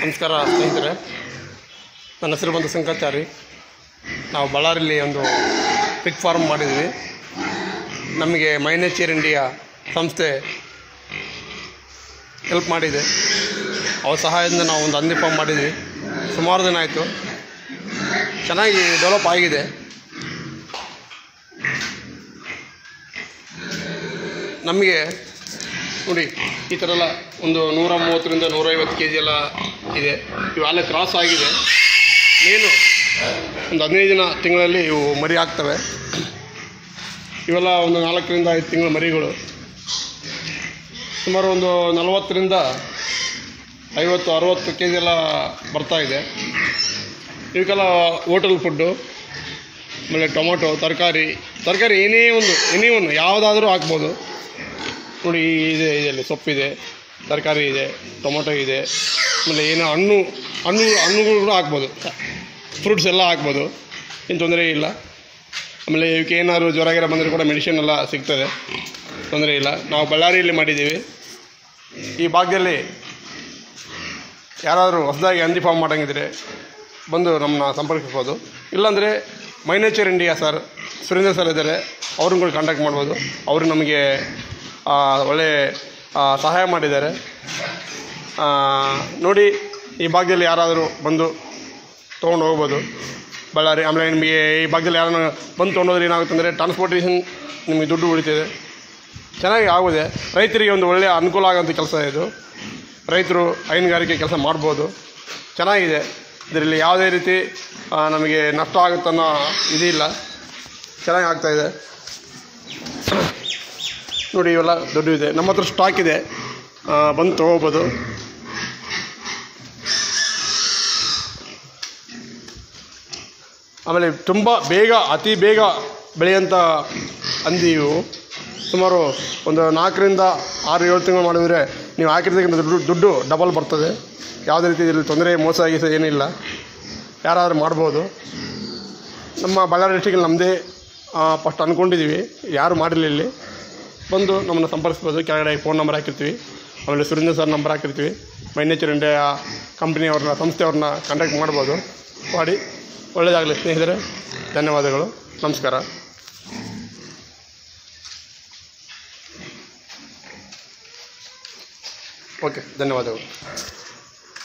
ನಮಸ್ಕಾರ ಸ್ನೇಹಿತರೆ, ನನ್ನ ಹೆಸರು ಬಂದು ಸಂಕಾಚಾರಿ. ನಾವು ಬಳ್ಳಾರಿಯಲ್ಲಿ ಒಂದು ಪಿಗ್ ಫಾರ್ಮ್ ಮಾಡಿದ್ವಿ. ನಮಗೆ ಮೈ ನೇಚರ್ ಇಂಡಿಯಾ ಸಂಸ್ಥೆ ಹೆಲ್ಪ್ ಮಾಡಿದೆ. ಅವ್ರ ಸಹಾಯದಿಂದ ನಾವು ಒಂದು ಹಂದಿ ಫಾರ್ಮ್ ಮಾಡಿದ್ವಿ. ಸುಮಾರು ದಿನ ಆಯಿತು, ಚೆನ್ನಾಗಿ ಡೆವಲಪ್ ಆಗಿದೆ. ನಮಗೆ ನೋಡಿ, ಈ ಥರ ಎಲ್ಲ ಒಂದು 130ರಿಂದ 150 kg ಎಲ್ಲ ಇದೆ. ಇವೆಲ್ಲ ಕ್ರಾಸ್ ಆಗಿದೆ. ಏನು ಒಂದು 15 ತಿಂಗಳಲ್ಲಿ ಇವು ಮರಿ ಆಗ್ತವೆ. ಇವೆಲ್ಲ ಒಂದು 4ರಿಂದ 5 ತಿಂಗಳ ಮರಿಗಳು. ಸುಮಾರು ಒಂದು 40ರಿಂದ 50-60 kg ಎಲ್ಲ ಬರ್ತಾಯಿದೆ. ಇವಕ್ಕೆಲ್ಲ ಹೋಟೆಲ್ ಫುಡ್ಡು, ಆಮೇಲೆ ಟೊಮೊಟೊ, ತರಕಾರಿ ಏನೇ ಒಂದು ಯಾವುದಾದ್ರೂ ಹಾಕ್ಬೋದು. ನೋಡಿ, ಇದೆಲ್ಲಿ ಸೊಪ್ಪಿದೆ, ತರಕಾರಿ ಇದೆ, ಟೊಮೊಟೊ ಇದೆ, ಆಮೇಲೆ ಏನೋ ಹಣ್ಣುಗಳು ಕೂಡ ಹಾಕ್ಬೋದು. ಫ್ರೂಟ್ಸ್ ಎಲ್ಲ ಹಾಕ್ಬೋದು, ಏನು ತೊಂದರೆ ಇಲ್ಲ. ಆಮೇಲೆ ಇವಕ್ಕೆ ಏನಾದ್ರು ಜ್ವರ ಗಿರ ಬಂದರೆ ಕೂಡ ಮೆಡಿಸಿನ್ ಎಲ್ಲ ಸಿಗ್ತದೆ, ತೊಂದರೆ ಇಲ್ಲ. ನಾವು ಬಳ್ಳಾರಿಯಲ್ಲಿ ಮಾಡಿದ್ದೀವಿ. ಈ ಭಾಗದಲ್ಲಿ ಯಾರಾದರೂ ಹೊಸದಾಗಿ ಹಂದಿ ಫಾರ್ಮ್ ಮಾಡೋಂಗಿದ್ರೆ ಬಂದು ನಮ್ಮನ್ನ ಸಂಪರ್ಕಿಸ್ಬೋದು. ಇಲ್ಲಾಂದರೆ my nature India sir Surendra sir ಇದ್ದಾರೆ, ಅವ್ರನ್ನ ಕೂಡ ಕಾಂಟ್ಯಾಕ್ಟ್ ಮಾಡ್ಬೋದು. ಅವರು ನಮಗೆ ಒಳ್ಳೆ ಸಹಾಯ ಮಾಡಿದ್ದಾರೆ. ನೋಡಿ, ಈ ಭಾಗದಲ್ಲಿ ಯಾರಾದರೂ ಬಂದು ತೊಗೊಂಡು ಹೋಗ್ಬೋದು ಬಳ್ಳಾರಿ. ಆಮೇಲೆ ನಿಮಗೆ ಈ ಭಾಗದಲ್ಲಿ ಯಾರನ್ನು ಬಂದು ತೊಗೊಂಡೋದ್ರೆ ಏನಾಗುತ್ತೆ ಅಂದರೆ ಟ್ರಾನ್ಸ್ಪೋರ್ಟೇಷನ್ ನಿಮಗೆ ದುಡ್ಡು ಉಳಿತಿದೆ, ಚೆನ್ನಾಗಿ ಆಗಿದೆ. ರೈತರಿಗೆ ಒಂದು ಒಳ್ಳೆಯ ಅನುಕೂಲ ಆಗೋಂಥ ಕೆಲಸ ಇದು. ರೈತರು ಹೈನುಗಾರಿಕೆ ಕೆಲಸ ಮಾಡ್ಬೋದು, ಚೆನ್ನಾಗಿದೆ. ಇದರಲ್ಲಿ ಯಾವುದೇ ರೀತಿ ನಮಗೆ ನಷ್ಟ ಆಗುತ್ತನ್ನೋ ಇದಿಲ್ಲ, ಚೆನ್ನಾಗಿ ಆಗ್ತಾಯಿದೆ. ನೋಡಿ, ಇವೆಲ್ಲ ದೊಡ್ಡ ಇದೆ. ನಮ್ಮ ಹತ್ರ ಸ್ಟಾಕ್ ಇದೆ, ಬಂದು ತೊಗೋಬೋದು. ಆಮೇಲೆ ತುಂಬ ಅತಿ ಬೇಗ ಬೆಳೆಯೋಂಥ ಹಂದಿ ಇವು. ಸುಮಾರು ಒಂದು 4ರಿಂದ 6-7 ತಿಂಗಳು ಮಾಡಿದರೆ ನೀವು ಹಾಕಿರ್ತಕ್ಕಂಥ ದುಡ್ಡು ಡಬಲ್ ಬರ್ತದೆ. ಯಾವುದೇ ರೀತಿ ಇದರಲ್ಲಿ ತೊಂದರೆ ಮೋಸ ಏನಿಲ್ಲ, ಯಾರಾದರೂ ಮಾಡ್ಬೋದು. ನಮ್ಮ ಬಳ್ಳಾರಿ ಡಿಸ್ಟಿಕಲ್ಲಿ ನಮ್ಮದೇ ಫಸ್ಟ್ ಅಂದ್ಕೊಂಡಿದ್ದೀವಿ, ಯಾರು ಮಾಡಿರಲಿಲ್ಲ. ಇಲ್ಲಿ ಬಂದು ನಮ್ಮನ್ನು ಸಂಪರ್ಕಿಸ್ಬೋದು. ಕೆಳಗಡೆ ಫೋನ್ ನಂಬರ್ ಹಾಕಿರ್ತೀವಿ, ಆಮೇಲೆ ಸುರೇಂದ್ರ ಸರ್ ನಂಬರ್ ಹಾಕಿರ್ತೀವಿ. ಮೈ ನೇಚರ್ ಇಂಡಿಯಾ ಕಂಪ್ನಿಯವ್ರನ್ನ, ಸಂಸ್ಥೆಯವ್ರನ್ನ ಕಾಂಟ್ಯಾಕ್ಟ್ ಮಾಡ್ಬೋದು. ಮಾಡಿ ಒಳ್ಳೆಯದಾಗಲಿ ಸ್ನೇಹಿತರೆ. ಧನ್ಯವಾದಗಳು, ನಮಸ್ಕಾರ. ಓಕೆ, ಧನ್ಯವಾದಗಳು.